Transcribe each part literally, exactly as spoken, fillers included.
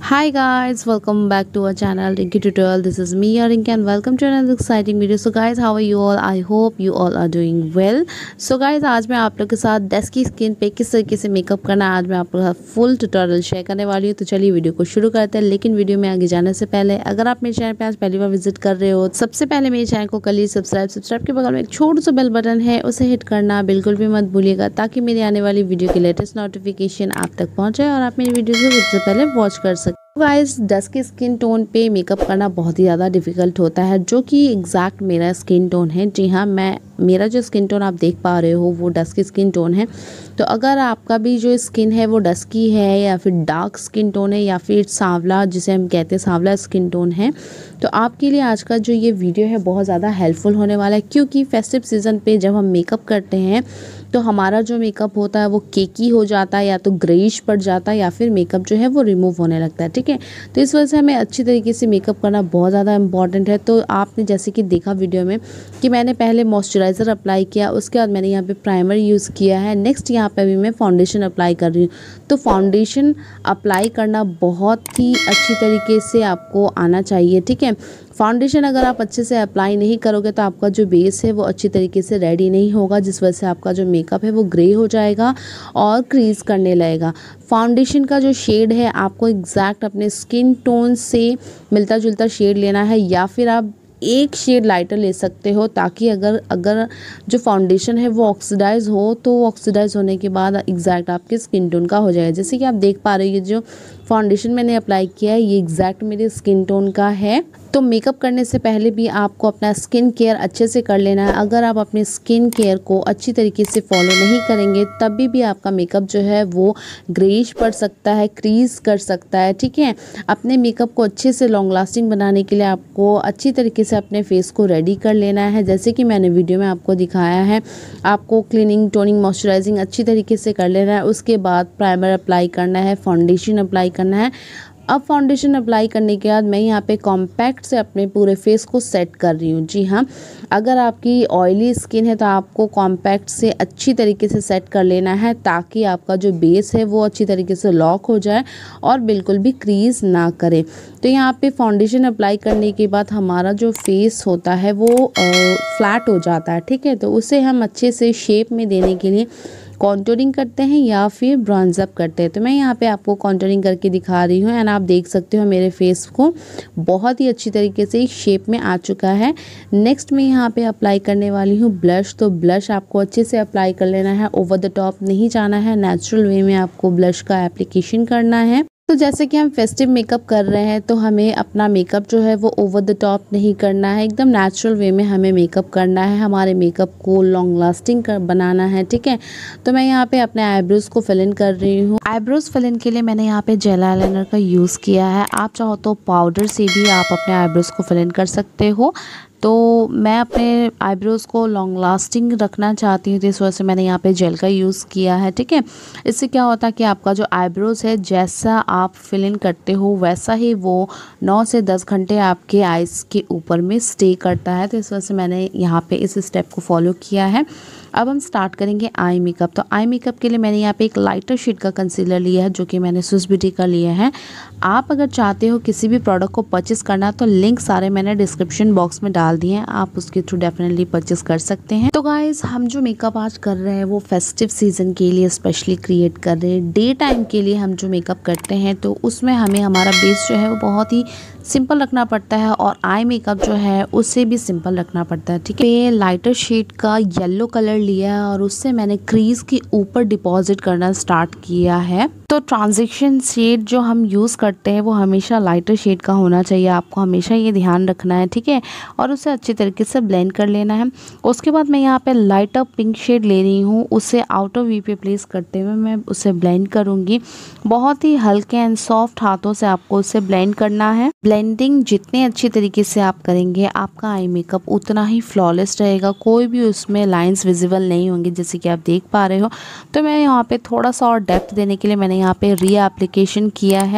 Hi guys, welcome back to our channel Rinky Tutorial. This is me Rinky and welcome to another exciting video. So guys, how are you all? I hope you all are doing well. So guys, आज मैं आप लोग के साथ dusky skin पे किस तरीके से मेकअप करना है आज मैं आप लोग के साथ फुल ट्यूटोरियल शेयर करने वाली हूँ। तो चलिए वीडियो को शुरू करते हैं। लेकिन वीडियो में आगे जाने से पहले अगर आप मेरे चैनल पे आज पहली बार विजिट कर रहे हो, सबसे पहले मेरे चैनल को कर लीजिए सब्सक्राइब। सब्सक्राइब के बगल में एक छोटा सा बेल बटन है, उसे हिट करना बिल्कुल भी मत भूलिएगा ताकि मेरी आने वाली वीडियो की लेटेस्ट नोटिफिकेशन आप तक पहुँचे और आप मेरी वीडियो को सबसे पहले वॉच कर सकें। गाइस, डस्की स्किन टोन पे मेकअप करना बहुत ही ज़्यादा डिफ़िकल्ट होता है, जो कि एग्जैक्ट मेरा स्किन टोन है। जी हाँ, मैं मेरा जो स्किन टोन आप देख पा रहे हो वो डस्की स्किन टोन है। तो अगर आपका भी जो स्किन है वो डस्की है या फिर डार्क स्किन टोन है या फिर सांवला, जिसे हम कहते हैं सांवला स्किन टोन है, तो आपके लिए आज का जो ये वीडियो है बहुत ज़्यादा हेल्पफुल होने वाला है। क्योंकि फेस्टिव सीज़न पे जब हम मेकअप करते हैं तो हमारा जो मेकअप होता है वो केकी हो जाता है, या तो ग्रेइश पड़ जाता है, या फिर मेकअप जो है वो रिमूव होने लगता है। ठीक है, तो इस वजह से हमें अच्छी तरीके से मेकअप करना बहुत ज़्यादा इंपॉर्टेंट है। तो आपने जैसे कि देखा वीडियो में कि मैंने पहले मॉइस्चराइज़र अप्लाई किया, उसके बाद मैंने यहाँ पे प्राइमर यूज़ किया है। नेक्स्ट यहाँ पे अभी मैं फाउंडेशन अप्लाई कर रही हूँ। तो फाउंडेशन अप्लाई करना बहुत ही अच्छी तरीके से आपको आना चाहिए। ठीक है, फाउंडेशन अगर आप अच्छे से अप्लाई नहीं करोगे तो आपका जो बेस है वो अच्छी तरीके से रेडी नहीं होगा, जिस वजह से आपका जो मेकअप है वो ग्रे हो जाएगा और क्रीज करने लगेगा। फाउंडेशन का जो शेड है आपको एग्जैक्ट अपने स्किन टोन से मिलता जुलता शेड लेना है, या फिर आप एक शेड लाइटर ले सकते हो, ताकि अगर अगर जो फाउंडेशन है वो ऑक्सीडाइज हो तो वो ऑक्सीडाइज होने के बाद एग्जैक्ट आपके स्किन टोन का हो जाएगा। जैसे कि आप देख पा रहे हो ये जो फाउंडेशन मैंने अप्लाई किया है ये एग्जैक्ट मेरे स्किन टोन का है। तो मेकअप करने से पहले भी आपको अपना स्किन केयर अच्छे से कर लेना है। अगर आप अपने स्किन केयर को अच्छी तरीके से फॉलो नहीं करेंगे तभी भी आपका मेकअप जो है वो ग्रेइश पड़ सकता है, क्रीज कर सकता है। ठीक है, अपने मेकअप को अच्छे से लॉन्ग लास्टिंग बनाने के लिए आपको अच्छी तरीके से अपने फेस को रेडी कर लेना है। जैसे कि मैंने वीडियो में आपको दिखाया है, आपको क्लीनिंग, टोनिंग, मॉइस्चराइजिंग अच्छी तरीके से कर लेना है। उसके बाद प्राइमर अप्लाई करना है, फाउंडेशन अप्लाई करना है। अब फाउंडेशन अप्लाई करने के बाद मैं यहाँ पे कॉम्पैक्ट से अपने पूरे फेस को सेट कर रही हूँ। जी हाँ, अगर आपकी ऑयली स्किन है तो आपको कॉम्पैक्ट से अच्छी तरीके से सेट कर लेना है, ताकि आपका जो बेस है वो अच्छी तरीके से लॉक हो जाए और बिल्कुल भी क्रीज ना करे। तो यहाँ पे फाउंडेशन अप्लाई करने के बाद हमारा जो फेस होता है वो फ्लैट हो जाता है। ठीक है, तो उसे हम अच्छे से शेप में देने के लिए कॉन्टूरिंग करते हैं या फिर ब्रॉन्ज अप करते हैं। तो मैं यहाँ पे आपको कॉन्टूरिंग करके दिखा रही हूँ एंड आप देख सकते हो मेरे फेस को बहुत ही अच्छी तरीके से शेप में आ चुका है। नेक्स्ट मैं यहाँ पे अप्लाई करने वाली हूँ ब्लश। तो ब्लश आपको अच्छे से अप्लाई कर लेना है, ओवर द टॉप नहीं जाना है, नेचुरल वे में आपको ब्लश का एप्लीकेशन करना है। तो जैसे कि हम फेस्टिव मेकअप कर रहे हैं तो हमें अपना मेकअप जो है वो ओवर द टॉप नहीं करना है, एकदम नेचुरल वे में हमें मेकअप करना है। हमारे मेकअप को लॉन्ग लास्टिंग कर बनाना है। ठीक है, तो मैं यहाँ पे अपने आईब्रोज को फिल इन कर रही हूँ। आईब्रोज फिल इन के लिए मैंने यहाँ पे जेल आईलाइनर का यूज़ किया है। आप चाहो तो पाउडर से भी आप अपने आईब्रोज को फिल इन कर सकते हो। तो मैं अपने आईब्रोज़ को लॉन्ग लास्टिंग रखना चाहती हूँ, तो इस वजह से मैंने यहाँ पे जेल का यूज़ किया है। ठीक है, इससे क्या होता है कि आपका जो आईब्रोज़ है जैसा आप फिल इन करते हो वैसा ही वो नौ से दस घंटे आपके आइज़ के ऊपर में स्टे करता है। तो इस वजह से मैंने यहाँ पे इस स्टेप को फॉलो किया है। अब हम स्टार्ट करेंगे आई मेकअप। तो आई मेकअप के लिए मैंने यहाँ पे एक लाइटर शेड का कंसीलर लिया है, जो कि मैंने स्विस ब्यूटी का लिया है। आप अगर चाहते हो किसी भी प्रोडक्ट को परचेस करना तो लिंक सारे मैंने डिस्क्रिप्शन बॉक्स में डाल दिए हैं, आप उसके थ्रू डेफिनेटली परचेस कर सकते हैं। तो गाइज, हम जो मेकअप आज कर रहे हैं वो फेस्टिव सीजन के लिए स्पेशली क्रिएट कर रहे हैं। डे टाइम के लिए हम जो मेकअप करते हैं तो उसमें हमें हमारा बेस जो है वो बहुत ही सिंपल रखना पड़ता है और आई मेकअप जो है उससे भी सिंपल रखना पड़ता है। ठीक है, लाइटर शेड का येलो कलर लिया है और उससे मैंने क्रीज के ऊपर डिपॉजिट करना स्टार्ट किया है। तो ट्रांजिशन शेड जो हम यूज़ करते हैं वो हमेशा लाइटर शेड का होना चाहिए, आपको हमेशा ये ध्यान रखना है। ठीक है, और उसे अच्छी तरीके से ब्लेंड कर लेना है। उसके बाद मैं यहाँ पे लाइटर पिंक शेड ले रही हूँ, उसे आउटर वी पे प्लेस करते हुए मैं उसे ब्लेंड करूँगी। बहुत ही हल्के एंड सॉफ्ट हाथों से आपको उसे ब्लेंड करना है। ब्लेंडिंग जितने अच्छी तरीके से आप करेंगे आपका आई मेकअप उतना ही फ्लॉलेस रहेगा, कोई भी उसमें लाइंस विजिबल नहीं होंगे, जैसे कि आप देख पा रहे हो। तो मैं यहाँ पे थोड़ा सा और डेप्थ देने के लिए मैंने यहाँ पे री एप्लीकेशन किया है।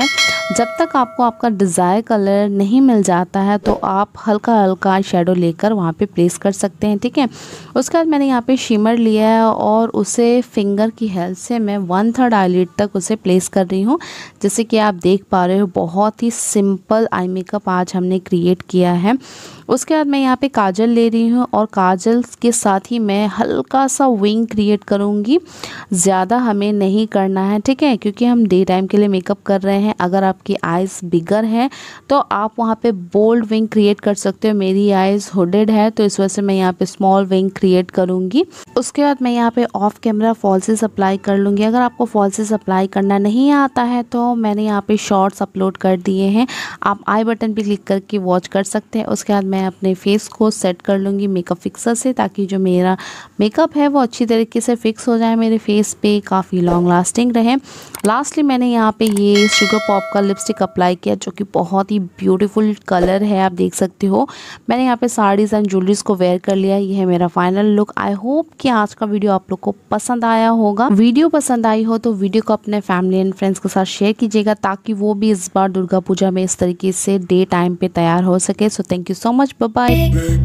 जब तक आपको आपका डिज़ायर कलर नहीं मिल जाता है तो आप हल्का हल्का शेडो लेकर वहाँ पे प्लेस कर सकते हैं, ठीक है। उसके बाद मैंने यहाँ पे शिमर लिया है और उसे फिंगर की हेल्प से मैं वन थर्ड आईलिड तक उसे प्लेस कर रही हूँ। जैसे कि आप देख पा रहे हो बहुत ही सिंपल आई मेकअप आज हमने क्रिएट किया है। उसके बाद मैं यहाँ पे काजल ले रही हूँ और काजल के साथ ही मैं हल्का सा विंग क्रिएट करूँगी, ज़्यादा हमें नहीं करना है, ठीक है, क्योंकि हम डे टाइम के लिए मेकअप कर रहे हैं। अगर आपकी आइज़ बिगर है तो आप वहाँ पे बोल्ड विंग क्रिएट कर सकते हो। मेरी आइज़ हुडेड है तो इस वजह से मैं यहाँ पे स्मॉल विंग क्रिएट करूँगी। उसके बाद मैं यहाँ पे ऑफ कैमरा फॉल्सेस अप्लाई कर लूँगी। अगर आपको फॉल्सेस अप्लाई करना नहीं आता है तो मैंने यहाँ पे शॉर्ट्स अपलोड कर दिए हैं, आप आई बटन पे क्लिक करके वॉच कर सकते हैं। उसके बाद मैं अपने फेस को सेट कर लूँगी मेकअप फिक्सर से, ताकि जो मेरा मेकअप है वो अच्छी तरीके से फिक्स हो जाए, मेरे फेस पे काफ़ी लॉन्ग लास्टिंग रहे। लास्टली मैंने यहाँ पे ये शुगर पॉप का लिपस्टिक अप्लाई किया जो कि बहुत ही ब्यूटीफुल कलर है, आप देख सकते हो। मैंने यहाँ पे साड़ीज़ एंड ज्वेलरीज को वेयर कर लिया। ये है मेरा फाइनल लुक। आई होप कि आज का वीडियो आप लोग को पसंद आया होगा। वीडियो पसंद आई हो तो वीडियो को अपने फैमिली एंड फ्रेंड्स के साथ शेयर कीजिएगा, ताकि वो भी इस बार दुर्गा पूजा में इस तरीके से डे टाइम पे तैयार हो सके। So thank you so much, bye bye.